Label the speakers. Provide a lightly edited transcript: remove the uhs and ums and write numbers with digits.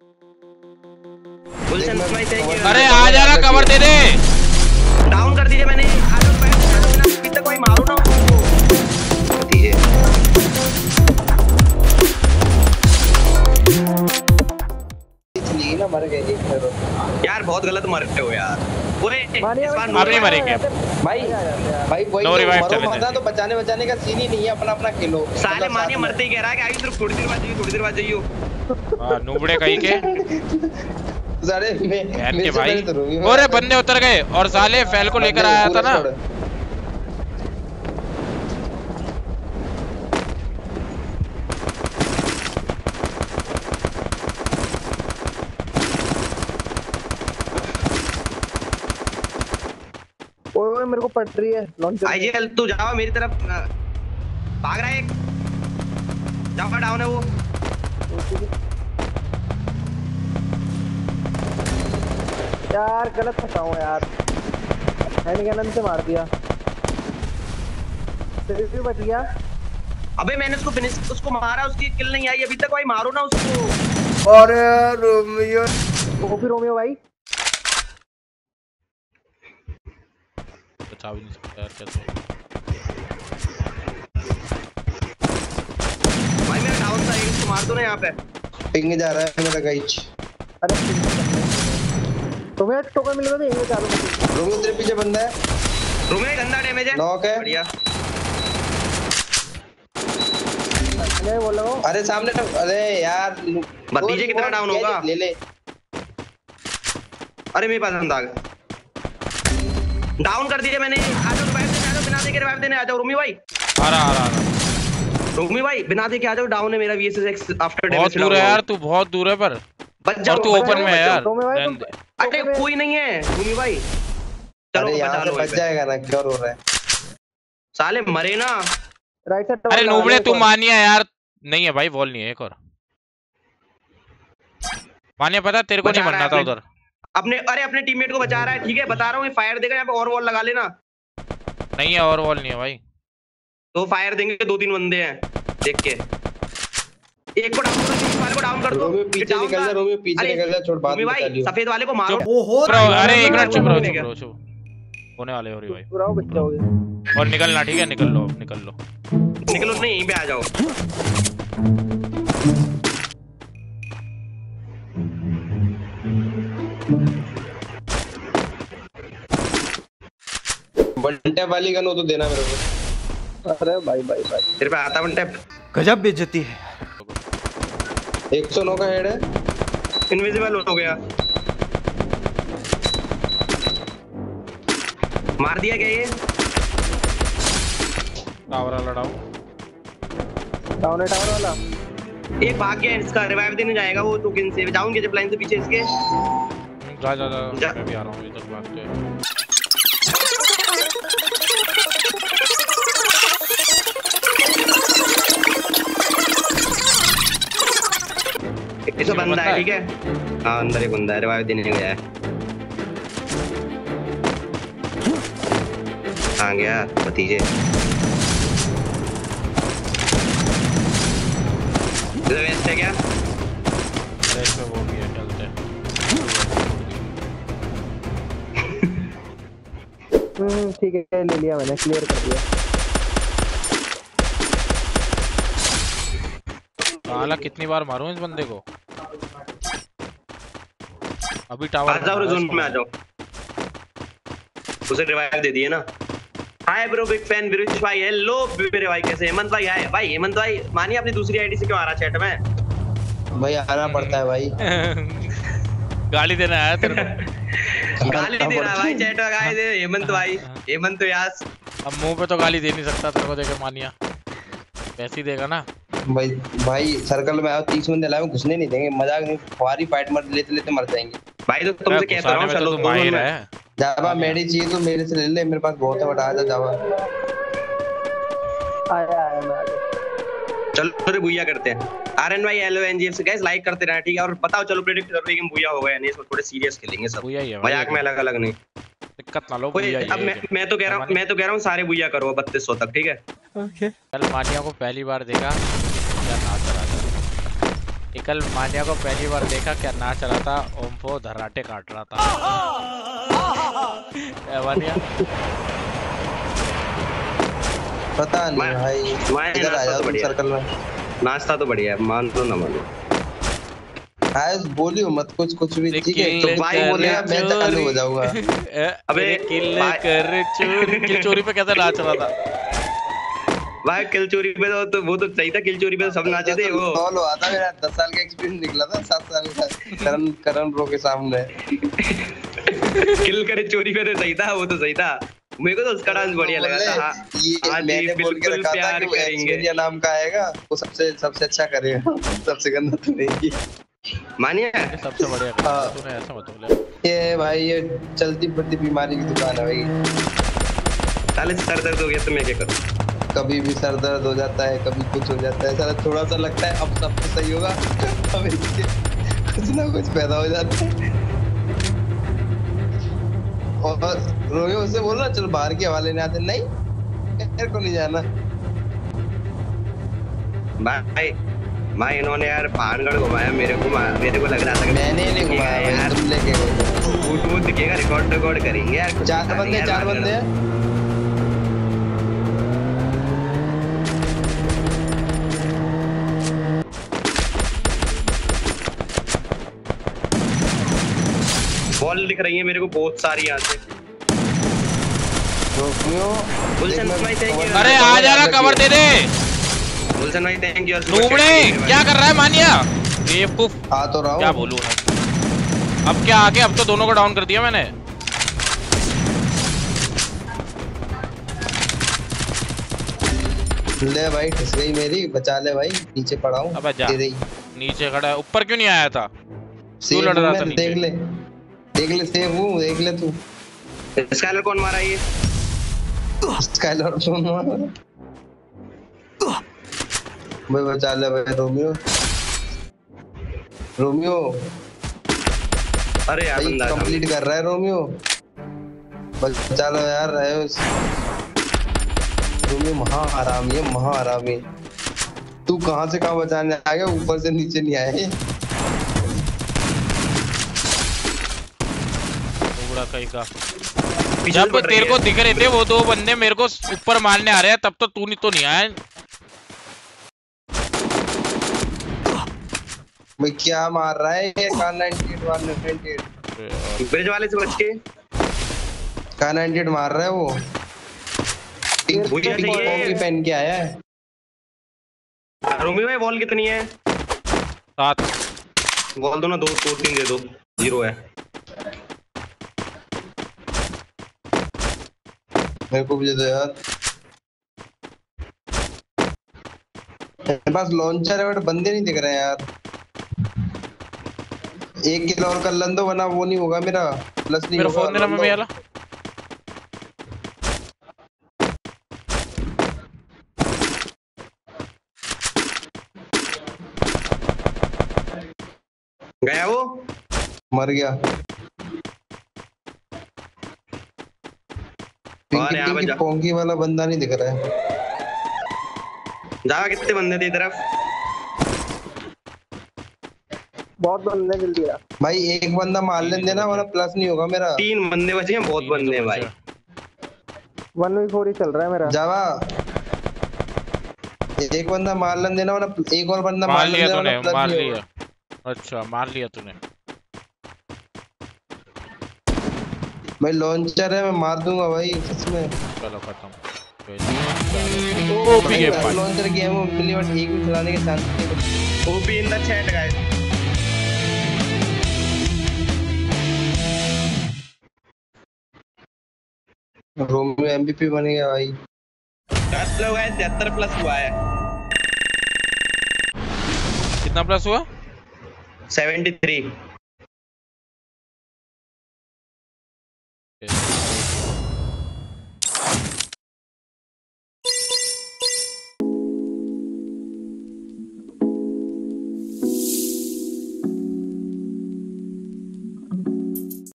Speaker 1: अरे आ जाना, कवर दे दे।
Speaker 2: डाउन कर दीजिए मैंने। अभी तक कोई मारो ना उसको।
Speaker 3: ना मर गए
Speaker 2: यार, बहुत गलत मर रहे हो यार।
Speaker 1: आप नहीं मरेंगे
Speaker 3: भाई वही मरो मरना तो बचाने का सीन ही नहीं है। अपना खेलो।
Speaker 2: साले मानिए मरते ही कह रहा है कि आई सिर्फ थोड़ी देर बाद जाइयो।
Speaker 1: हां, नूबड़े कहीं के
Speaker 3: सारे
Speaker 1: मेरे भाई। अरे बंदे उतर गए और साले फैल को लेकर आया था ना।
Speaker 4: ओए मेरे को पड़ रही है लॉन्चर।
Speaker 2: आईजीएल तू जाओ मेरी तरफ। भाग रहा है एक। जाओ, डाउन है वो।
Speaker 4: यार गलत फंसा हूं यार। हैंडगन से मार दिया। फिर भी बच गया।
Speaker 2: अबे मैंने उसको मारा, उसकी किल नहीं आई अभी तक। भाई मारो ना उसको।
Speaker 3: अरे रोमियो,
Speaker 4: वो भी रोमियो भाई।
Speaker 1: बचा भी नहीं सकता यार, कैसे।
Speaker 2: भाई मेरा डाउन था, इसको मार दो ना यहाँ पे।
Speaker 3: पिंग जा रहा है मेरा गाइस।
Speaker 4: अरे तुम्हें टोकन मिल गया तो चालू कर।
Speaker 3: रोमियो तेरे पीछे बंदा है।
Speaker 2: रोमियो गंदा डैमेज है।
Speaker 3: नॉक है।
Speaker 2: बढ़िया।
Speaker 4: ले बोल रहा हूं।
Speaker 3: अरे सामने। अरे यार
Speaker 2: भतीजे कितना डाउन होगा।
Speaker 3: ले।
Speaker 2: अरे मेरे पास बंदा आ गया। डाउन कर दीजिए मैंने। आ जाओ बिना देखे रिवाइव देने आ जाओ रोमी भाई।
Speaker 1: आ रहा
Speaker 2: रोमी भाई बिना देखे आ जाओ। डाउन है मेरा वीएसएस आफ्टर डैमेज।
Speaker 1: बहुत दूर है यार, तू बहुत दूर है पर
Speaker 2: बच जाओ।
Speaker 1: तू ओपन में है यार।
Speaker 2: अरे कोई नहीं है रोमी भाई। चलो
Speaker 3: यहाँ से बच जाएगा ना, क्या रो रहा है
Speaker 2: साले। मरे ना
Speaker 4: राइट साइड।
Speaker 1: अरे नूबड़े तू मानिया यार। नहीं है भाई, वॉल नहीं है। एक और मानिया, पता तेरे को नहीं मरना था उधर।
Speaker 2: अपने टीममेट को बचा रहा है। ठीक है बता रहा हूँ, फायर देगा यहाँ पे और वॉल लगा लेना।
Speaker 1: नहीं है, और वॉल नहीं है भाई।
Speaker 2: तो फायर देंगे, 2-3 बंदे हैं देख के। एक को डाउन कर दो।
Speaker 3: रोमियो पीछे निकल जा, रोमियो पीछे निकल जा। छोड़ बात
Speaker 2: भाई, सफेद वाले को मारो।
Speaker 1: अरे एक मिनट चुप रहो। होने वाले हो रही भाई।
Speaker 4: पूरा बच जाओगे।
Speaker 1: और निकलना, ठीक है निकल लो
Speaker 2: निकलो नहीं, यहीं पे आ जाओ।
Speaker 3: वन टैप वाली गन हो तो देना मेरे को।
Speaker 4: अरे भाई
Speaker 2: तेरे पे आता वन टैप।
Speaker 5: गजब बेइज्जती है।
Speaker 3: 109 का हेड है।
Speaker 2: इनविजिबल हो गया। मार दिया क्या ये।
Speaker 1: टावर वाला
Speaker 4: डाउन है, टावर वाला।
Speaker 2: एक भाग गया, इसका रिवाइव देने जाएगा वो टोकन से। जाऊंगे जब लाइन से पीछे इसके।
Speaker 1: जा मैं भी आ रहा हूं इधर भागते हैं।
Speaker 2: इसमें बंदा है, ठीक है। हाँ अंदर एक बंदा है, रिवाइव देने गया है। कहाँ गया भतीजे। वेस्ट है क्या।
Speaker 1: अरे इसमें वो भी है, चलते हैं।
Speaker 4: ठीक है ले लिया मैंने, क्लियर कर दिया।
Speaker 1: साला कितनी बार मारूं इस बंदे को। अभी टावर
Speaker 2: आ जाओ, जोन में आ जाओ। उसे रिवाइव दे दिए ना। हाय ब्रो, बिग फैन विरुष भाई। हेलो मेरे भाई, कैसे। हेमंत भाई आए। भाई हेमंत भाई मानिए अपनी दूसरी आईडी से क्यों आ रहा चैट में।
Speaker 3: भाई आना पड़ता है भाई।
Speaker 1: गाली देना आया तेरे को।
Speaker 2: गाली दे रहा है भाई चैट में। गाली दे हेमंत भाई। हेमंत यास।
Speaker 1: अब मुंह पे तो गाली दे नहीं सकता तेरे को देकर मानिया। वैसे ही देगा ना
Speaker 3: भाई सर्कल में आओ, 30 बंदे लाओ, घुसने नहीं देंगे। मजाक नहीं, फुहारी फाइट मर लेते मर जाएंगे
Speaker 2: भाई। तो तुमसे कहता हूं चलो
Speaker 1: तो माहिर है।
Speaker 3: जावा मेडी चाहिए तो मेरे से ले ले, मेरे पास बहुत है। बता जा जावा।
Speaker 4: आया मैं आ गया।
Speaker 2: चलो रे बुया करते हैं। आरएन भाई हेलो एनजीएफ से गाइस लाइक करते रहना, ठीक है। और बताओ चलो प्रेडिक्ट करो कि हम बुया हो गए नहीं। इसको थोड़े सीरियस खेलेंगे सब, मजाक में अलग अलग नहीं।
Speaker 1: दिक्कत ना लो।
Speaker 2: अब मैं तो कह रहा हूँ सारे बुया करो 3200 तक, ठीक है।
Speaker 1: ओके। कल मानिया को पहली बार देखा क्या नाच रहा था। कल मान्या को पहली बार देखा, क्या नाच रहा था, ओम्फो धर्राटे काट रहा था। मान्या
Speaker 3: पता नहीं भाई, इधर आ जाओ सर्कल में।
Speaker 2: नाश्ता तो बढ़िया है, मान लो ना मानो।
Speaker 3: बोलियो मत कुछ भी, ठीक है? तो भाई बोलेगा मैं चालू हो जाऊंगा।
Speaker 2: अबे
Speaker 1: किल कर चोरी, किल चोरी पे कैसे नाच रहा था
Speaker 2: भाई? किल चोरी पे तो वो तो सही था, किल चोरी पे तो सब नाचे थे। वो
Speaker 3: सॉल्व हुआ था मेरा, 10 साल का एक्सपीरियंस निकला था, 7 साल का करण ब्रो के सामने।
Speaker 2: किल करे चोरी पे तो सही था, वो तो सही था। मेरे को तो उसका डांस बढ़िया लगा था।
Speaker 3: ये मैंने बोल के रखा था कि एक्सपीरियंस नाम का आएगा, वो सबसे अच्छा करेगा, सबसे गंदा तो नहीं।
Speaker 2: मानिए
Speaker 1: सबसे बढ़िया तूने ऐसा मत बोले।
Speaker 3: ये भाई ये चलती बढ़ती बीमारी की दुकान है भाई।
Speaker 2: साले सर दर्द हो गया तो मैं क्या करूं?
Speaker 3: कभी भी सर दर्द हो जाता है, कभी कुछ हो जाता है, साला थोड़ा सा लगता है अब सब कुछ सही होगा, अब इसके कुछ ना कुछ पैदा हो जाता है। और रोयो से बोल रहा चल बाहर की हवा लेने आते, नहीं मेरे को नहीं जाना
Speaker 2: भाई। मैं इन्होंने यार पानगढ़ घुमाया, मेरे को लग रहा था कि
Speaker 3: मैंने नहीं घुमाया भाई, तुम लेके गए।
Speaker 2: वो दिखेगा, रिकॉर्ड करेंगे यार।
Speaker 3: 4 बंदे हैं।
Speaker 2: बॉल दिख रही है मेरे को बहुत सारी यहाँ से।
Speaker 1: अरे आ जा रहा, कवर दे दे।
Speaker 2: गुलशन भाई थैंक यू।
Speaker 1: क्या कर रहा है मानिया? बेवकूफ।
Speaker 3: आ तो रहा हूं,
Speaker 1: क्या बोलूं मैं? अब क्या आगे, अब तो दोनों को डाउन कर दिया मैंने।
Speaker 3: ले भाई ठस गई मेरी, बचा ले भाई, नीचे पड़ा हूं।
Speaker 1: अबे जा, नीचे खड़ा है, ऊपर क्यों नहीं आया था?
Speaker 3: क्यों लड़ रहा था? देख ले सेव हूं, देख ले तू।
Speaker 2: स्काइलर कौन मारा ये?
Speaker 3: स्काइलर कौन मारा भाई? बचा ले भाई रोमियो।
Speaker 2: अरे यार बंदा
Speaker 3: कंप्लीट कर रहा है रोमियो, बचा लो यार। रोमियो महाहरामी। तू कहां से कहां बचाने आ गया, ऊपर से नीचे नहीं आए।
Speaker 1: कहीं का जब तेरे को दिख रहे थे वो 2 बंदे मेरे को ऊपर मारने आ रहे हैं, तब तो तू नहीं आया।
Speaker 3: भाई क्या मार रहा है ये? कार 98
Speaker 2: ब्रिज वाले से बच के
Speaker 3: कार 98 मार रहा है वो। की पहन के आया है।
Speaker 2: रोमी भाई वॉल कितनी है?
Speaker 1: 7
Speaker 2: वॉल दो ना, 2-3 दे दो, 0 है।
Speaker 3: मेरे को भी दे दो यार, मेरे पास लॉन्चर है बट बंदे नहीं दिख रहे हैं यार। 1 किलो और कर लन दो, वरना वो नहीं होगा मेरा, प्लस नहीं
Speaker 1: मेरा
Speaker 3: होगा।
Speaker 1: फोन देना मम्मी वाला।
Speaker 2: गया वो,
Speaker 3: मर गया। पिंकी पोंकी वाला बंदा नहीं दिख रहा है।
Speaker 2: जा, कितने बंदे थे तरफ?
Speaker 4: बहुत बंदे जल्दी आ
Speaker 3: भाई, एक बंदा मार लेने देना, वरना प्लस नहीं होगा मेरा।
Speaker 2: 3 बंदे बचे हैं, बहुत बंदे हैं भाई।
Speaker 4: 1v4 ही चल रहा है मेरा।
Speaker 3: जावा, एक बंदा मार लेने देना, वरना एक और बंदा
Speaker 1: मार लिया तूने, मार लिया। अच्छा मार लिया तूने।
Speaker 3: भाई लॉन्चर है, मैं मार दूंगा भाई सच में।
Speaker 1: चलो खत्म।
Speaker 3: लॉन्चर की एमो मिली बट एक भी चलाने के चांस नहीं।
Speaker 2: OP in the chat guys.
Speaker 3: Romeo MVP बन गया भाई।
Speaker 2: 10 लोग हैं, 73 प्लस हुआ है।
Speaker 1: कितना प्लस हुआ?
Speaker 2: 73।